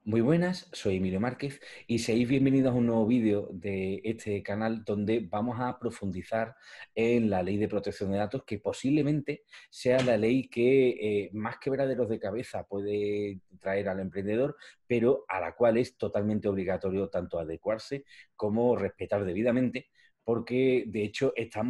Muy buenas, soy Emilio Márquez y seáis bienvenidos a un nuevo vídeo de este canal donde vamos a profundizar en la ley de protección de datos, que posiblemente sea la ley que más quebraderos de cabeza puede traer al emprendedor, pero a la cual es totalmente obligatorio tanto adecuarse como respetar debidamente, porque de hecho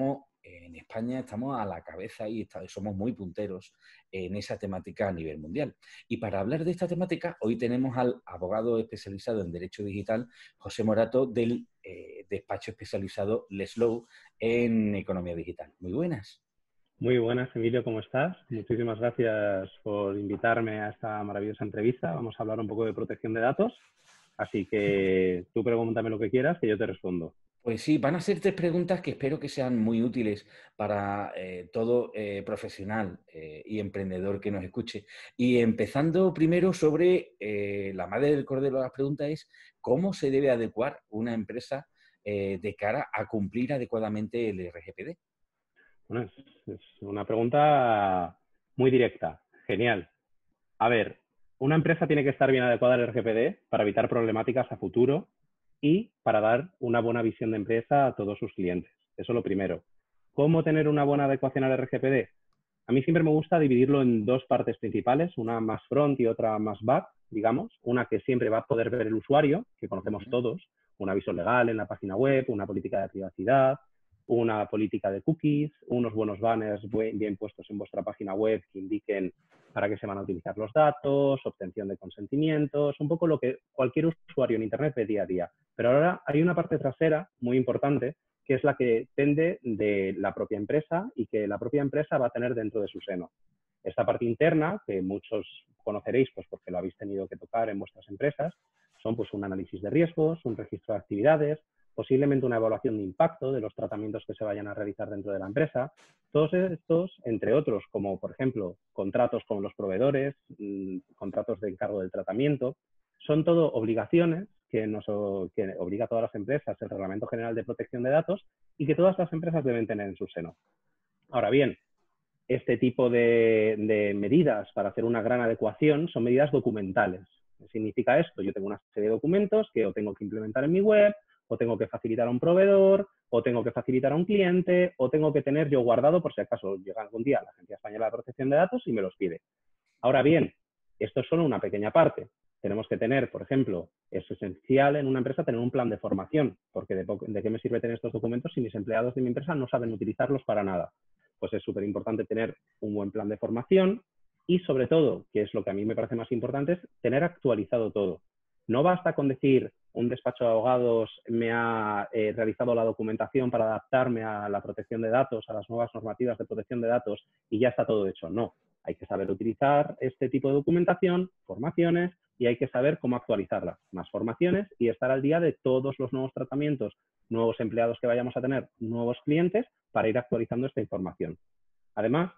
en España estamos a la cabeza y somos muy punteros en esa temática a nivel mundial. Y para hablar de esta temática, hoy tenemos al abogado especializado en Derecho Digital, José Morato, del despacho especializado Leslow en Economía Digital. Muy buenas. Muy buenas, Emilio, ¿cómo estás? Muchísimas gracias por invitarme a esta maravillosa entrevista. Vamos a hablar un poco de protección de datos, así que tú pregúntame lo que quieras que yo te respondo. Pues sí, van a ser tres preguntas que espero que sean muy útiles para todo profesional y emprendedor que nos escuche. Y empezando primero sobre la madre del cordero de las preguntas es ¿cómo se debe adecuar una empresa de cara a cumplir adecuadamente el RGPD? Bueno, es una pregunta muy directa. Genial. A ver, una empresa tiene que estar bien adecuada al RGPD para evitar problemáticas a futuro y para dar una buena visión de empresa a todos sus clientes. Eso es lo primero. ¿Cómo tener una buena adecuación al RGPD? A mí siempre me gusta dividirlo en dos partes principales, una más front y otra más back, digamos. Una que siempre va a poder ver el usuario, que conocemos todos, un aviso legal en la página web, una política de privacidad, una política de cookies, unos buenos banners bien puestos en vuestra página web que indiquen para qué se van a utilizar los datos, obtención de consentimientos, un poco lo que cualquier usuario en Internet ve día a día. Pero ahora hay una parte trasera muy importante que es la que depende de la propia empresa y que la propia empresa va a tener dentro de su seno. Esta parte interna, que muchos conoceréis pues porque lo habéis tenido que tocar en vuestras empresas, son pues un análisis de riesgos, un registro de actividades, posiblemente una evaluación de impacto de los tratamientos que se vayan a realizar dentro de la empresa. Todos estos, entre otros, como por ejemplo contratos con los proveedores, contratos de encargo del tratamiento, son todo obligaciones que obliga a todas las empresas el Reglamento General de Protección de Datos y que todas las empresas deben tener en su seno. Ahora bien, este tipo de medidas para hacer una gran adecuación son medidas documentales. ¿Qué significa esto? Yo tengo una serie de documentos que o tengo que implementar en mi web, o tengo que facilitar a un proveedor, o tengo que facilitar a un cliente, o tengo que tener yo guardado por si acaso llega algún día la Agencia Española de Protección de Datos y me los pide. Ahora bien, esto es solo una pequeña parte. Tenemos que tener, por ejemplo, es esencial en una empresa tener un plan de formación, porque de qué me sirve tener estos documentos si mis empleados de mi empresa no saben utilizarlos para nada. Pues es súper importante tener un buen plan de formación y sobre todo, que es lo que a mí me parece más importante, es tener actualizado todo. No basta con decir un despacho de abogados me ha realizado la documentación para adaptarme a la protección de datos, a las nuevas normativas de protección de datos y ya está todo hecho. No, hay que saber utilizar este tipo de documentación, formaciones, y hay que saber cómo actualizarla. Más formaciones y estar al día de todos los nuevos tratamientos, nuevos empleados que vayamos a tener, nuevos clientes, para ir actualizando esta información. Además,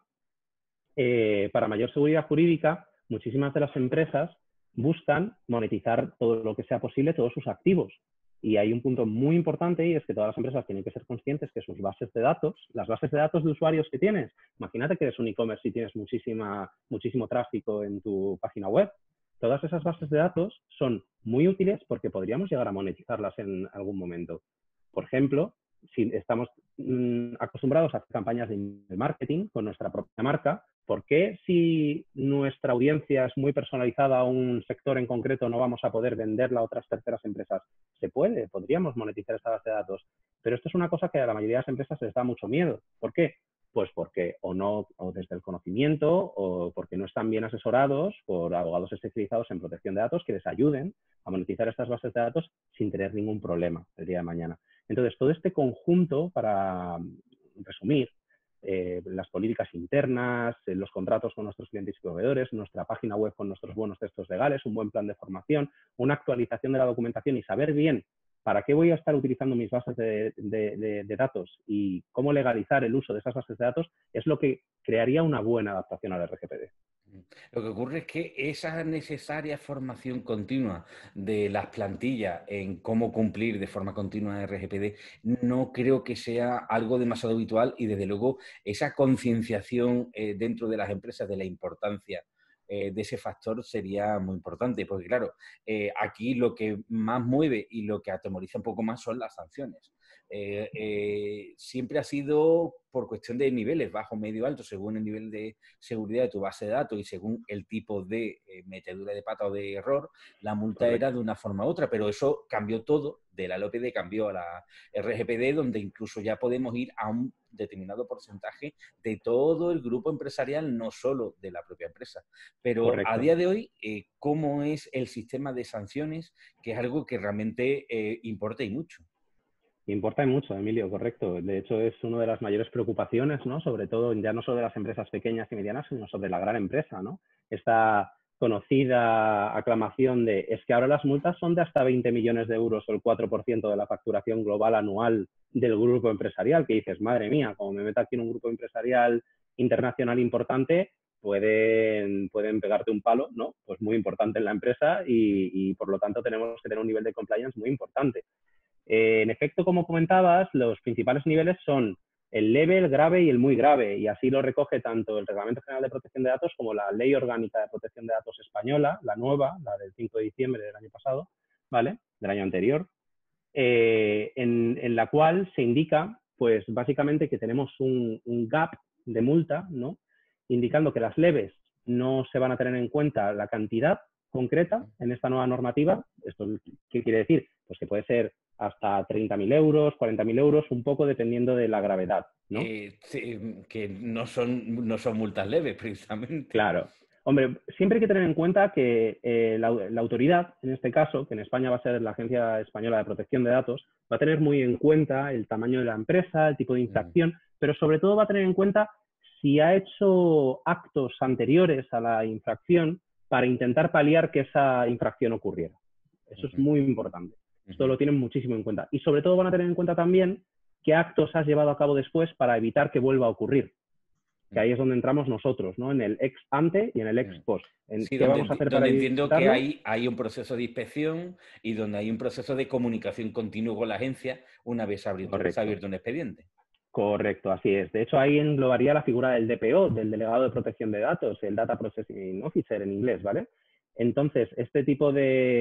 para mayor seguridad jurídica, muchísimas de las empresas buscan monetizar todo lo que sea posible, todos sus activos. Y hay un punto muy importante y es que todas las empresas tienen que ser conscientes que sus bases de datos, las bases de datos de usuarios que tienes, imagínate que eres un e-commerce y tienes muchísimo tráfico en tu página web, todas esas bases de datos son muy útiles porque podríamos llegar a monetizarlas en algún momento. Por ejemplo, si estamos acostumbrados a hacer campañas de marketing con nuestra propia marca, ¿por qué si nuestra audiencia es muy personalizada a un sector en concreto no vamos a poder venderla a otras terceras empresas? Se puede, podríamos monetizar esta base de datos, pero esto es una cosa que a la mayoría de las empresas les da mucho miedo. ¿Por qué? Pues porque o desde el conocimiento o porque no están bien asesorados por abogados especializados en protección de datos que les ayuden a monetizar estas bases de datos sin tener ningún problema el día de mañana. Entonces, todo este conjunto, para resumir, las políticas internas, los contratos con nuestros clientes y proveedores, nuestra página web con nuestros buenos textos legales, un buen plan de formación, una actualización de la documentación y saber bien para qué voy a estar utilizando mis bases de datos y cómo legalizar el uso de esas bases de datos, es lo que crearía una buena adaptación al RGPD. Lo que ocurre es que esa necesaria formación continua de las plantillas en cómo cumplir de forma continua el RGPD no creo que sea algo demasiado habitual y desde luego esa concienciación dentro de las empresas de la importancia de ese factor sería muy importante, porque claro, aquí lo que más mueve y lo que atemoriza un poco más son las sanciones. Siempre ha sido por cuestión de niveles, bajo, medio, alto, según el nivel de seguridad de tu base de datos y según el tipo de metedura de pata o de error, la multa era de una forma u otra, pero eso cambió todo, de la LOPD cambió a la RGPD, donde incluso ya podemos ir a un determinado porcentaje de todo el grupo empresarial, no solo de la propia empresa. Pero a día de hoy, ¿cómo es el sistema de sanciones? Que es algo que realmente importa y mucho. Importa mucho, Emilio, correcto. De hecho, es una de las mayores preocupaciones, ¿no? Sobre todo, ya no solo de las empresas pequeñas y medianas, sino sobre la gran empresa, ¿no? Esta conocida aclamación de es que ahora las multas son de hasta 20 millones de euros o el 4% de la facturación global anual del grupo empresarial, que dices, madre mía, como me meto aquí en un grupo empresarial internacional importante, pueden pegarte un palo, ¿no? Pues muy importante en la empresa y por lo tanto tenemos que tener un nivel de compliance muy importante. En efecto, como comentabas, los principales niveles son el leve, el grave y el muy grave, y así lo recoge tanto el Reglamento General de Protección de Datos como la Ley Orgánica de Protección de Datos española, la nueva, la del 5 de diciembre del año pasado, ¿vale? Del año anterior, en la cual se indica, pues básicamente que tenemos un gap de multa, ¿no? Indicando que las leves no se van a tener en cuenta la cantidad concreta en esta nueva normativa. ¿Esto qué quiere decir? Pues que puede ser hasta 30.000 euros, 40.000 euros, un poco dependiendo de la gravedad, ¿no? Sí, que no son multas leves, precisamente. Claro. Hombre, siempre hay que tener en cuenta que la autoridad, en este caso, que en España va a ser la Agencia Española de Protección de Datos, va a tener muy en cuenta el tamaño de la empresa, el tipo de infracción, pero sobre todo va a tener en cuenta si ha hecho actos anteriores a la infracción para intentar paliar que esa infracción ocurriera. Eso es muy importante. Esto lo tienen muchísimo en cuenta. Y sobre todo van a tener en cuenta también qué actos has llevado a cabo después para evitar que vuelva a ocurrir. Que ahí es donde entramos nosotros, ¿no? En el ex ante y en el ex post. Sí, ¿Qué vamos a hacer para entiendo que evitarlo? hay un proceso de inspección y donde hay un proceso de comunicación continuo con la agencia una vez se ha abierto un expediente. Correcto, así es. De hecho, ahí englobaría la figura del DPO, del Delegado de Protección de Datos, el Data Processing Officer en inglés, ¿vale? Entonces, este tipo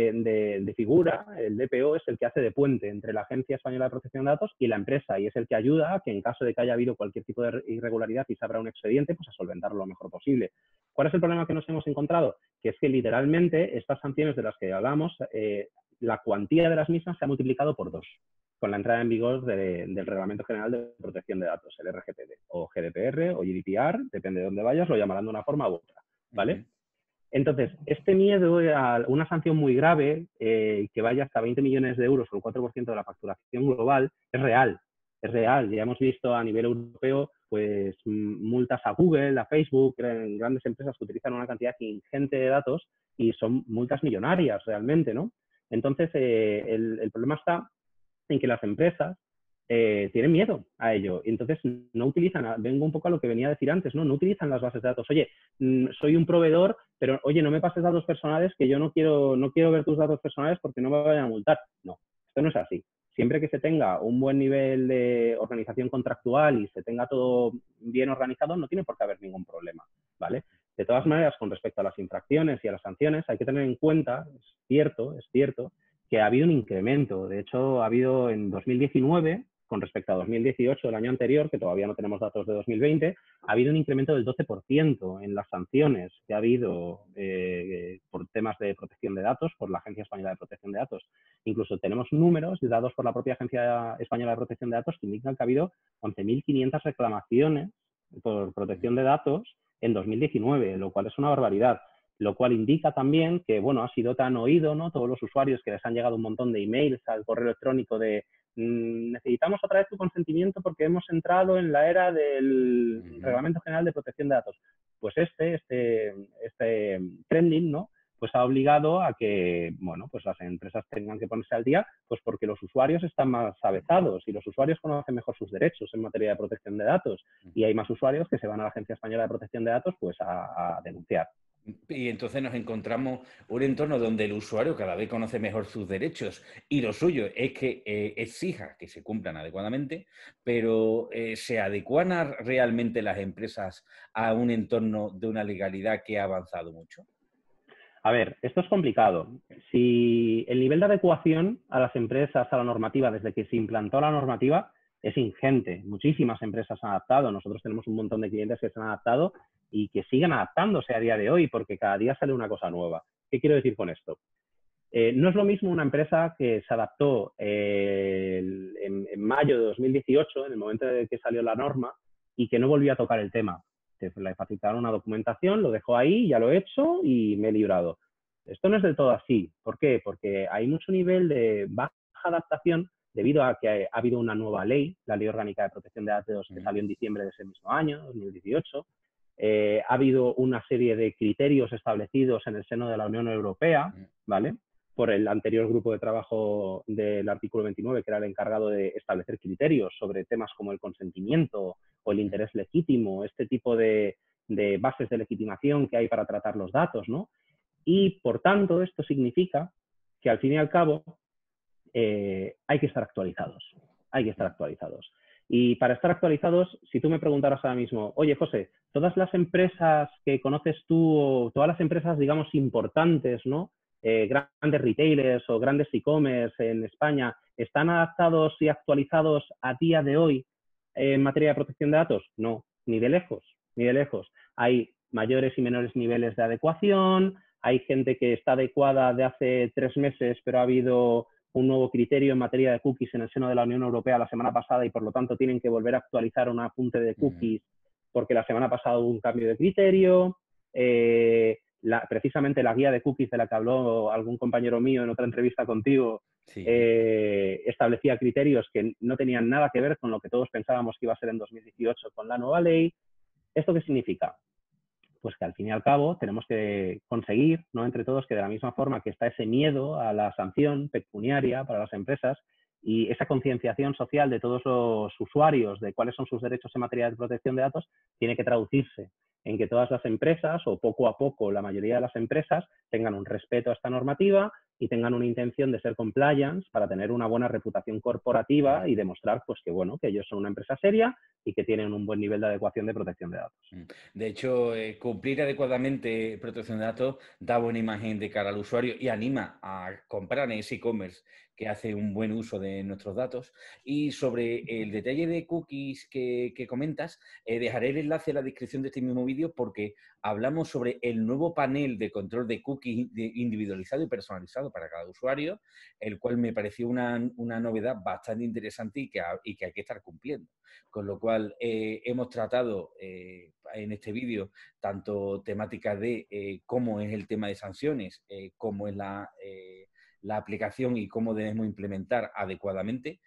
de figura, el DPO, es el que hace de puente entre la Agencia Española de Protección de Datos y la empresa, y es el que ayuda a que en caso de que haya habido cualquier tipo de irregularidad y se abra un expediente, pues a solventarlo lo mejor posible. ¿Cuál es el problema que nos hemos encontrado? Que es que literalmente estas sanciones de las que hablamos, la cuantía de las mismas se ha multiplicado por 2 con la entrada en vigor del Reglamento General de Protección de Datos, el RGPD, o GDPR o GDPR, depende de dónde vayas, lo llamarán de una forma u otra, ¿vale? Entonces, este miedo a una sanción muy grave, que vaya hasta 20 millones de euros o el 4% de la facturación global, es real. Es real. Ya hemos visto a nivel europeo pues multas a Google, a Facebook, grandes empresas que utilizan una cantidad ingente de datos y son multas millonarias realmente, ¿no? Entonces, el problema está en que las empresas tienen miedo a ello. Y entonces no utilizan, vengo un poco a lo que venía a decir antes, no utilizan las bases de datos. Oye, soy un proveedor, pero oye, no me pases datos personales, que yo no quiero ver tus datos personales porque no me vayan a multar. No, esto no es así. Siempre que se tenga un buen nivel de organización contractual y se tenga todo bien organizado, no tiene por qué haber ningún problema, ¿vale? De todas maneras, con respecto a las infracciones y a las sanciones, hay que tener en cuenta, es cierto, que ha habido un incremento. De hecho, ha habido en 2019, con respecto a 2018, el año anterior, que todavía no tenemos datos de 2020, ha habido un incremento del 12% en las sanciones que ha habido por temas de protección de datos, por la Agencia Española de Protección de Datos. Incluso tenemos números dados por la propia Agencia Española de Protección de Datos que indican que ha habido 11.500 reclamaciones por protección de datos en 2019, lo cual es una barbaridad. Lo cual indica también que, bueno, ha sido tan oído, ¿no? Todos los usuarios que les han llegado un montón de emails al correo electrónico de necesitamos otra vez tu consentimiento porque hemos entrado en la era del Reglamento General de Protección de Datos. Pues este trending, ¿no? Pues ha obligado a que, bueno, pues las empresas tengan que ponerse al día, pues porque los usuarios están más avezados y los usuarios conocen mejor sus derechos en materia de protección de datos y hay más usuarios que se van a la Agencia Española de Protección de Datos pues a denunciar. Y entonces nos encontramos un entorno donde el usuario cada vez conoce mejor sus derechos y lo suyo es que exija que se cumplan adecuadamente, pero ¿se adecuan realmente las empresas a un entorno de una legalidad que ha avanzado mucho? A ver, esto es complicado. Si el nivel de adecuación a las empresas, a la normativa, desde que se implantó la normativa, es ingente. Muchísimas empresas han adaptado. Nosotros tenemos un montón de clientes que se han adaptado y que siguen adaptándose a día de hoy porque cada día sale una cosa nueva. ¿Qué quiero decir con esto? No es lo mismo una empresa que se adaptó en mayo de 2018, en el momento en que salió la norma, y que no volvió a tocar el tema. Le facilitaron una documentación, lo dejó ahí, ya lo he hecho y me he librado. Esto no es del todo así. ¿Por qué? Porque hay mucho nivel de baja adaptación debido a que ha habido una nueva ley, la Ley Orgánica de Protección de Datos, que salió en diciembre de ese mismo año, 2018. Ha habido una serie de criterios establecidos en el seno de la Unión Europea, ¿vale? Por el anterior grupo de trabajo del artículo 29, que era el encargado de establecer criterios sobre temas como el consentimiento o el interés legítimo, este tipo de bases de legitimación que hay para tratar los datos, ¿no? Y, por tanto, esto significa que, al fin y al cabo, hay que estar actualizados. Hay que estar actualizados. Y para estar actualizados, si tú me preguntaras ahora mismo, oye, José, todas las empresas que conoces tú, o todas las empresas, digamos, importantes, ¿no? Grandes retailers o grandes e-commerce en España, ¿están adaptados y actualizados a día de hoy en materia de protección de datos? No, ni de lejos, ni de lejos. Hay mayores y menores niveles de adecuación, hay gente que está adecuada de hace 3 meses, pero ha habido un nuevo criterio en materia de cookies en el seno de la Unión Europea la semana pasada y por lo tanto tienen que volver a actualizar un apunte de cookies porque la semana pasada hubo un cambio de criterio. Precisamente la guía de cookies de la que habló algún compañero mío en otra entrevista contigo establecía criterios que no tenían nada que ver con lo que todos pensábamos que iba a ser en 2018 con la nueva ley. ¿Esto qué significa? Pues que al fin y al cabo tenemos que conseguir, ¿no? Entre todos, que de la misma forma que está ese miedo a la sanción pecuniaria para las empresas y esa concienciación social de todos los usuarios de cuáles son sus derechos en materia de protección de datos, tiene que traducirse en que todas las empresas, o poco a poco la mayoría de las empresas, tengan un respeto a esta normativa y tengan una intención de ser compliance para tener una buena reputación corporativa y demostrar pues, que, bueno, que ellos son una empresa seria y que tienen un buen nivel de adecuación de protección de datos. De hecho, cumplir adecuadamente protección de datos da buena imagen de cara al usuario y anima a comprar en ese e-commerce que hace un buen uso de nuestros datos. Y sobre el detalle de cookies que comentas, dejaré el enlace en la descripción de este mismo vídeo porque hablamos sobre el nuevo panel de control de cookies individualizado y personalizado para cada usuario, el cual me pareció una novedad bastante interesante y que hay que estar cumpliendo. Con lo cual, hemos tratado en este vídeo tanto temáticas de cómo es el tema de sanciones, cómo es la aplicación y cómo debemos implementar adecuadamente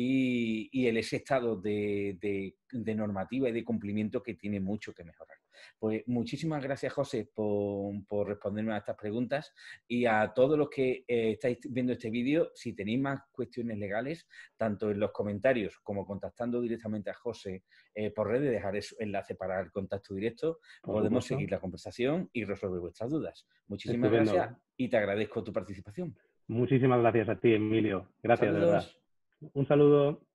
y ese estado de normativa y de cumplimiento que tiene mucho que mejorar. Pues muchísimas gracias, José, por responderme a estas preguntas y a todos los que estáis viendo este vídeo, si tenéis más cuestiones legales, tanto en los comentarios como contactando directamente a José por redes, dejaré su enlace para el contacto directo, podemos seguir la conversación y resolver vuestras dudas. Muchísimas gracias y te agradezco tu participación. Muchísimas gracias a ti, Emilio. Gracias, de verdad. Saludos. Un saludo.